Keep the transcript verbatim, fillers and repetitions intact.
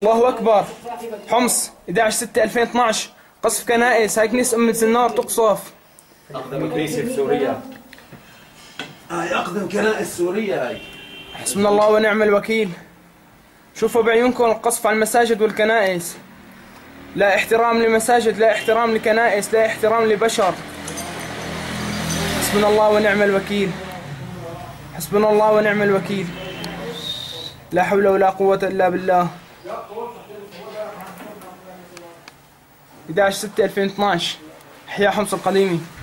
الله أكبر. حمص أحد عشر ستة ألفين واثناشر. قصف كنائس. هاي كنيسة أم الزنار تقصف. أقدم كنيسة في سوريا. هاي أقدم كنائس سوريا هاي. حسبنا الله ونعم الوكيل. شوفوا بعيونكم القصف على المساجد والكنائس. لا احترام لمساجد، لا احترام لكنائس، لا احترام لبشر. حسبنا الله ونعم الوكيل. حسبنا الله ونعم الوكيل. لا حول ولا قوة إلا بالله. أحد عشر ستة ألفين واثناشر. إحياء حمص القديمي.